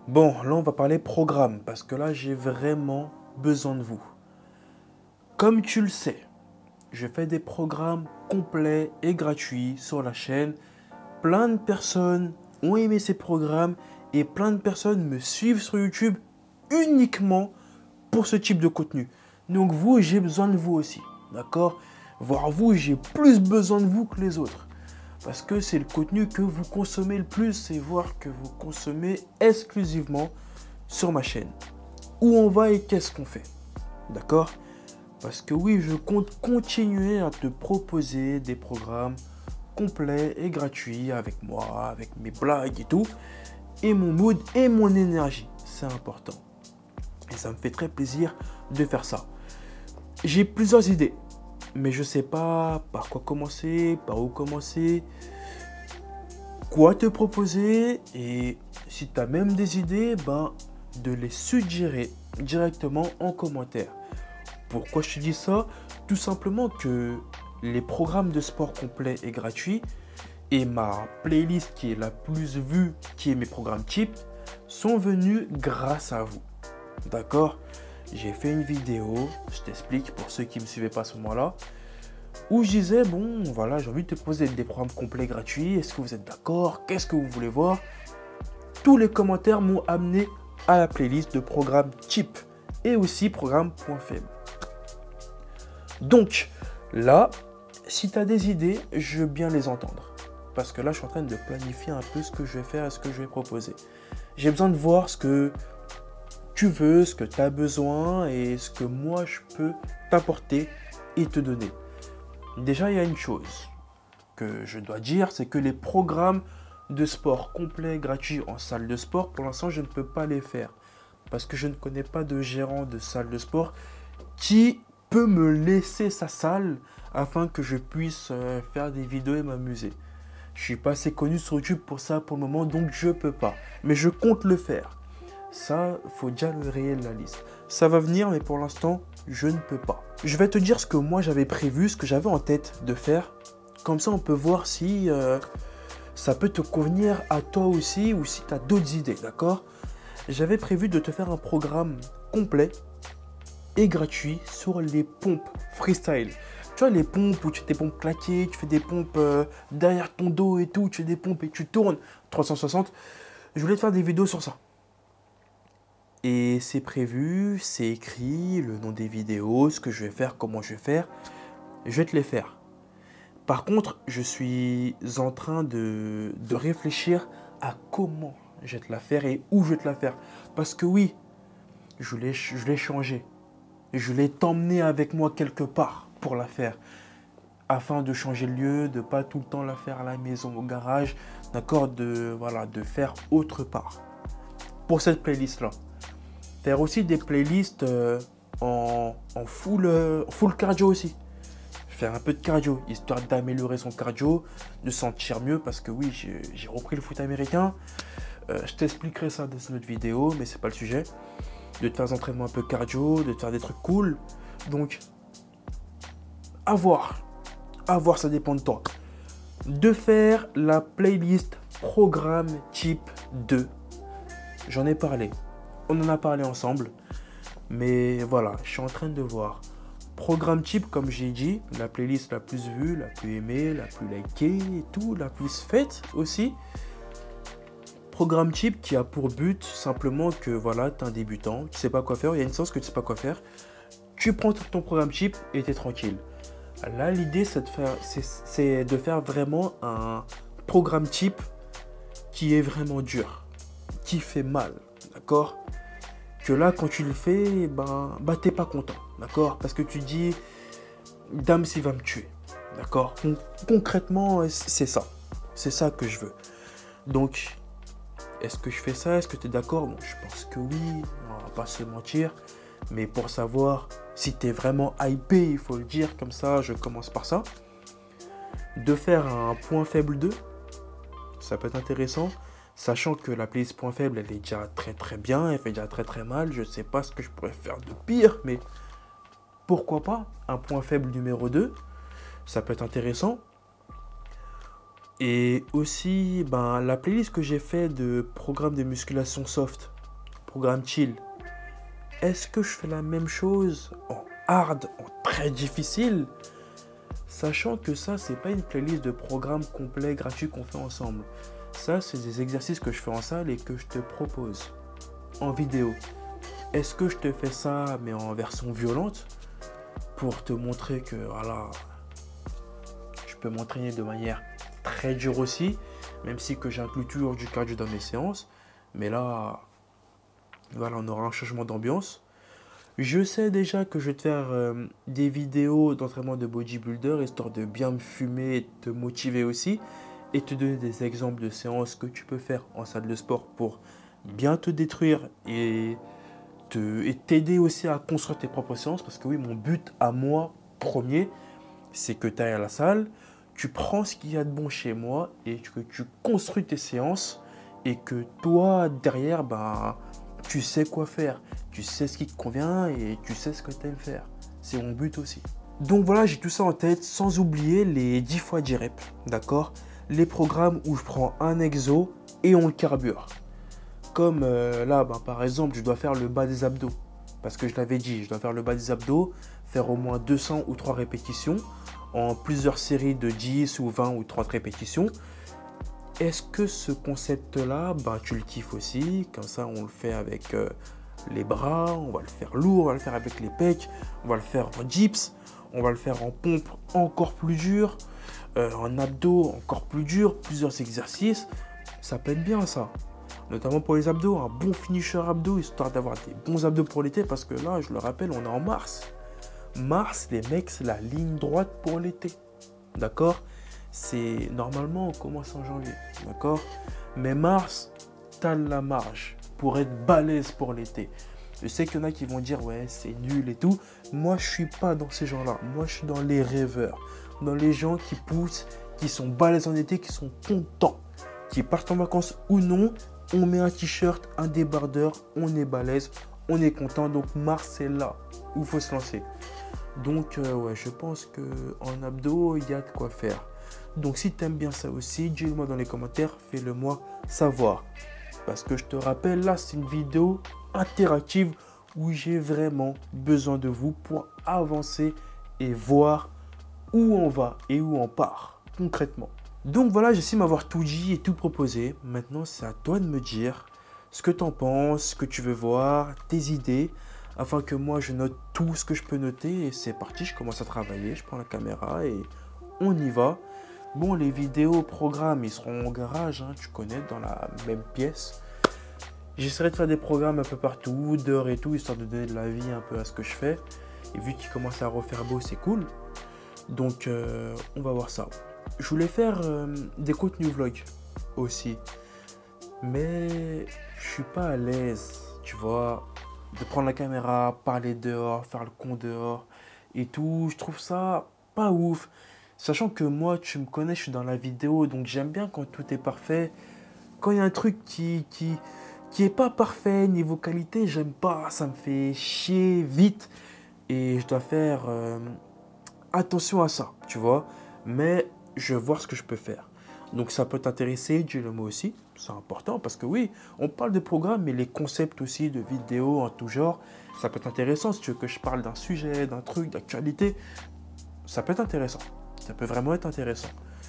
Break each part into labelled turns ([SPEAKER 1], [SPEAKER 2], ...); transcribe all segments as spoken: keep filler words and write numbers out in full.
[SPEAKER 1] Bon, là on va parler programme parce que là j'ai vraiment besoin de vous. Comme tu le sais, je fais des programmes complets et gratuits sur la chaîne. Plein de personnes ont aimé ces programmes et plein de personnes me suivent sur YouTube uniquement pour ce type de contenu. Donc vous, j'ai besoin de vous aussi, d'accord? Voire vous, j'ai plus besoin de vous que les autres. Parce que c'est le contenu que vous consommez le plus et voir que vous consommez exclusivement sur ma chaîne. Où on va et qu'est-ce qu'on fait, d'accord? Parce que oui, je compte continuer à te proposer des programmes complets et gratuits avec moi, avec mes blagues et tout, et mon mood et mon énergie, c'est important. Et ça me fait très plaisir de faire ça. J'ai plusieurs idées, mais je sais pas par quoi commencer, par où commencer, quoi te proposer, et si tu as même des idées, ben, de les suggérer directement en commentaire. Pourquoi je te dis ça? Tout simplement que les programmes de sport complets et gratuits et ma playlist qui est la plus vue, qui est mes programmes types, sont venus grâce à vous. D'accord? J'ai fait une vidéo, je t'explique pour ceux qui ne me suivaient pas à ce moment-là, où je disais, bon, voilà, j'ai envie de te proposer des programmes complets gratuits. Est-ce que vous êtes d'accord? Qu'est-ce que vous voulez voir? Tous les commentaires m'ont amené à la playlist de programmes types et aussi programmes point faible. Donc, là, si tu as des idées, je veux bien les entendre. Parce que là, je suis en train de planifier un peu ce que je vais faire et ce que je vais proposer. J'ai besoin de voir ce que tu veux, ce que tu as besoin et ce que moi, je peux t'apporter et te donner. Déjà, il y a une chose que je dois dire, c'est que les programmes de sport complets, gratuits en salle de sport, pour l'instant, je ne peux pas les faire. Parce que je ne connais pas de gérant de salle de sport qui peut me laisser sa salle afin que je puisse euh, faire des vidéos et m'amuser. Je suis pas assez connu sur YouTube pour ça pour le moment, donc je peux pas. Mais je compte le faire. Ça, faut déjà le rayer de la liste. Ça va venir, mais pour l'instant, je ne peux pas. Je vais te dire ce que moi j'avais prévu, ce que j'avais en tête de faire. Comme ça, on peut voir si euh, ça peut te convenir à toi aussi ou si tu as d'autres idées, d'accord? J'avais prévu de te faire un programme complet et gratuit sur les pompes freestyle. Tu vois, les pompes où tu fais des pompes claquées, tu fais des pompes euh, derrière ton dos et tout, tu fais des pompes et tu tournes trois cent soixante. Je voulais te faire des vidéos sur ça. Et c'est prévu, c'est écrit, le nom des vidéos, ce que je vais faire, comment je vais faire. Je vais te les faire. Par contre, je suis en train de, de réfléchir à comment je vais te la faire et où je vais te la faire. Parce que oui, je l'ai je l'ai changé. Je l'ai t'emmener avec moi quelque part pour la faire. Afin de changer le lieu, de pas tout le temps la faire à la maison, au garage. D'accord, de, voilà, de faire autre part. Pour cette playlist-là. Faire aussi des playlists euh, en, en full, euh, full cardio aussi. Faire un peu de cardio, histoire d'améliorer son cardio, de se sentir mieux, parce que oui, j'ai repris le foot américain. Euh, je t'expliquerai ça dans une autre vidéo, mais c'est pas le sujet. De te faire des entraînements un peu cardio, de te faire des trucs cool. Donc, à voir. À voir, ça dépend de toi. De faire la playlist programme type deux. J'en ai parlé. On en a parlé ensemble. Mais voilà, je suis en train de voir. Programme type, comme j'ai dit, la playlist la plus vue, la plus aimée, la plus likée et tout, la plus faite aussi. Programme type qui a pour but simplement que voilà, tu es un débutant, tu sais pas quoi faire, il y a une chance que tu sais pas quoi faire. Tu prends ton programme type et tu es tranquille. Là, l'idée, c'est de faire, c'est de faire vraiment un programme type qui est vraiment dur, qui fait mal, d'accord? Que là, quand tu le fais, ben, bah, t'es pas content, d'accord? Parce que tu dis, dame, s'il va me tuer, d'accord? Con concrètement, c'est ça. C'est ça que je veux. Donc, est-ce que je fais ça? Est-ce que tu es d'accord? Bon, je pense que oui, on va pas se mentir. Mais pour savoir si tu es vraiment hypé, il faut le dire comme ça, je commence par ça. De faire un point faible deux, ça peut être intéressant. Sachant que la playlist point faible, elle est déjà très très bien, elle fait déjà très très mal. Je ne sais pas ce que je pourrais faire de pire, mais pourquoi pas un point faible numéro deux, ça peut être intéressant. Et aussi, ben, la playlist que j'ai fait de programme de musculation soft programmes chill. Est-ce que je fais la même chose en hard, en très difficile? Sachant que ça, c'est pas une playlist de programmes complets, gratuits qu'on fait ensemble. Ça, c'est des exercices que je fais en salle et que je te propose en vidéo. Est-ce que je te fais ça, mais en version violente, pour te montrer que, voilà, je peux m'entraîner de manière très dure aussi, même si que j'inclus toujours du cardio dans mes séances. Mais là, voilà, on aura un changement d'ambiance. Je sais déjà que je vais te faire euh, des vidéos d'entraînement de bodybuilder, histoire de bien me fumer et te motiver aussi, et te donner des exemples de séances que tu peux faire en salle de sport pour bien te détruire et te, et t'aider aussi à construire tes propres séances. Parce que oui, mon but à moi, premier, c'est que tu ailles à la salle, tu prends ce qu'il y a de bon chez moi et que tu construis tes séances et que toi, derrière, ben, tu sais quoi faire. Tu sais ce qui te convient et tu sais ce que tu aimes faire. C'est mon but aussi. Donc voilà, j'ai tout ça en tête, sans oublier les dix fois dix reps, d'accord? Les programmes où je prends un exo et on le carbure. Comme euh, là, ben, par exemple, je dois faire le bas des abdos. Parce que je l'avais dit, je dois faire le bas des abdos, faire au moins deux cents ou trois répétitions en plusieurs séries de dix ou vingt ou trente répétitions. Est-ce que ce concept-là, ben, tu le kiffes aussi? Comme ça, on le fait avec euh, les bras, on va le faire lourd, on va le faire avec les pecs, on va le faire en dips, on va le faire en pompe encore plus dur, euh, en abdos encore plus dur, plusieurs exercices. Ça peut être bien ça. Notamment pour les abdos, un bon finisher abdos, histoire d'avoir des bons abdos pour l'été, parce que là, je le rappelle, on est en mars. Mars, les mecs, c'est la ligne droite pour l'été. D'accord? C'est normalement, on commence en janvier. D'accord? Mais mars, t'as la marge pour être balèze pour l'été. Je sais qu'il y en a qui vont dire, ouais, c'est nul et tout. Moi, je suis pas dans ces gens-là. Moi, je suis dans les rêveurs. Dans les gens qui poussent, qui sont balèzes en été, qui sont contents. Qui partent en vacances ou non. On met un t-shirt, un débardeur, on est balèze, on est content. Donc mars, c'est là où il faut se lancer. Donc euh, ouais, je pense qu'en abdos, il y a de quoi faire. Donc si tu aimes bien ça aussi, dis-le moi dans les commentaires, fais-le moi savoir. Parce que je te rappelle, là, c'est une vidéo interactive où j'ai vraiment besoin de vous pour avancer et voir où on va et où on part concrètement. Donc voilà, j'essaie de m'avoir tout dit et tout proposé. Maintenant, c'est à toi de me dire ce que tu en penses, ce que tu veux voir, tes idées, afin que moi, je note tout ce que je peux noter. Et c'est parti, je commence à travailler, je prends la caméra et on y va. Bon, les vidéos, programmes, ils seront au garage, hein, tu connais, dans la même pièce. J'essaierai de faire des programmes un peu partout, d'heures et tout, histoire de donner de la vie un peu à ce que je fais. Et vu qu'il commence à refaire beau, c'est cool. Donc, euh, on va voir ça. Je voulais faire euh, des contenus vlog aussi, mais je suis pas à l'aise, tu vois, de prendre la caméra, parler dehors, faire le con dehors et tout. Je trouve ça pas ouf, sachant que moi, tu me connais, je suis dans la vidéo, donc j'aime bien quand tout est parfait. Quand il y a un truc qui qui qui est pas parfait niveau qualité, j'aime pas, ça me fait chier vite et je dois faire euh, attention à ça, tu vois. Mais je vais voir ce que je peux faire. Donc ça peut t'intéresser, dis-le moi aussi. C'est important parce que oui, on parle de programmes, mais les concepts aussi de vidéos en tout genre, ça peut être intéressant. Si tu veux que je parle d'un sujet, d'un truc, d'actualité, ça peut être intéressant. Ça peut vraiment être intéressant.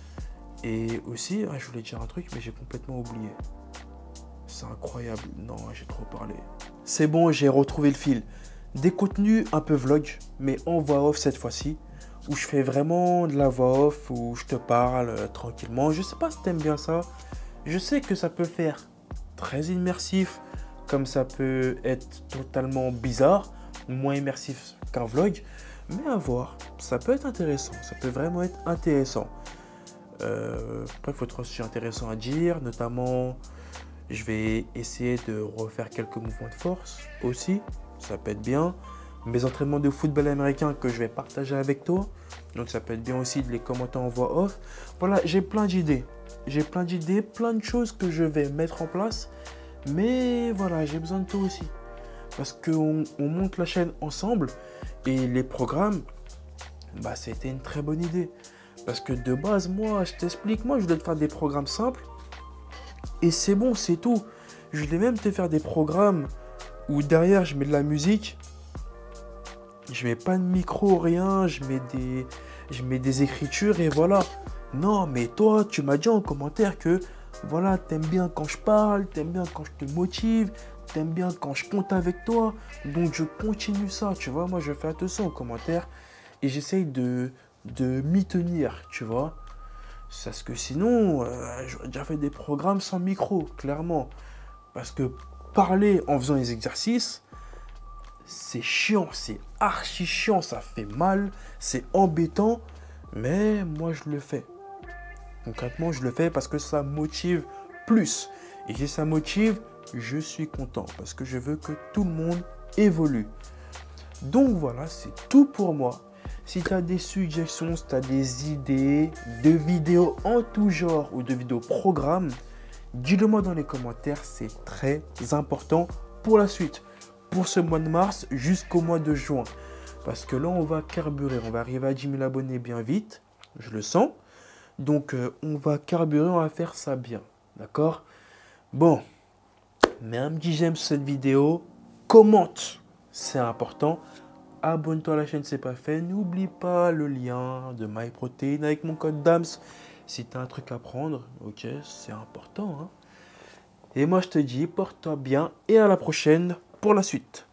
[SPEAKER 1] Et aussi, ah, je voulais dire un truc, mais j'ai complètement oublié. C'est incroyable. Non, j'ai trop parlé. C'est bon, j'ai retrouvé le fil. Des contenus un peu vlog, mais en voix off cette fois-ci. Où je fais vraiment de la voix off, où je te parle euh, tranquillement. Je sais pas si t'aimes bien ça. Je sais que ça peut faire très immersif, comme ça peut être totalement bizarre, moins immersif qu'un vlog. Mais à voir, ça peut être intéressant, ça peut vraiment être intéressant. Euh, après, il faut être aussi intéressant à dire, notamment, je vais essayer de refaire quelques mouvements de force aussi, ça peut être bien. Mes entraînements de football américain que je vais partager avec toi. Donc ça peut être bien aussi de les commenter en voix off. Voilà, j'ai plein d'idées. J'ai plein d'idées, plein de choses que je vais mettre en place. Mais voilà, j'ai besoin de toi aussi. Parce qu'on on monte la chaîne ensemble. Et les programmes, bah c'était une très bonne idée. Parce que de base, moi, je t'explique, moi je voulais te faire des programmes simples. Et c'est bon, c'est tout. Je voulais même te faire des programmes où derrière je mets de la musique, je mets pas de micro, rien, je mets des, je mets des écritures et voilà. Non, mais toi, tu m'as dit en commentaire que voilà, t'aimes bien quand je parle, t'aimes bien quand je te motive, t'aimes bien quand je compte avec toi. Donc je continue ça, tu vois. Moi, je fais attention aux commentaires et j'essaye de, de m'y tenir, tu vois. Parce que sinon, euh, j'aurais déjà fait des programmes sans micro, clairement. Parce que parler en faisant les exercices, c'est chiant, c'est archi chiant, ça fait mal, c'est embêtant, mais moi je le fais. Concrètement, je le fais parce que ça motive plus. Et si ça motive, je suis content parce que je veux que tout le monde évolue. Donc voilà, c'est tout pour moi. Si tu as des suggestions, si tu as des idées de vidéos en tout genre ou de vidéos programmes, dis-le moi dans les commentaires, c'est très important pour la suite. Pour ce mois de mars jusqu'au mois de juin. Parce que là, on va carburer. On va arriver à dix mille abonnés bien vite. Je le sens. Donc, euh, on va carburer. On va faire ça bien. D'accord? Bon. Mets un petit j'aime sur cette vidéo. Commente. C'est important. Abonne-toi à la chaîne si ce n'est pas fait. N'oublie pas le lien de MyProtein avec mon code D A M S. Si tu as un truc à prendre, ok, c'est important. Hein? Et moi, je te dis, porte-toi bien et à la prochaine pour la suite.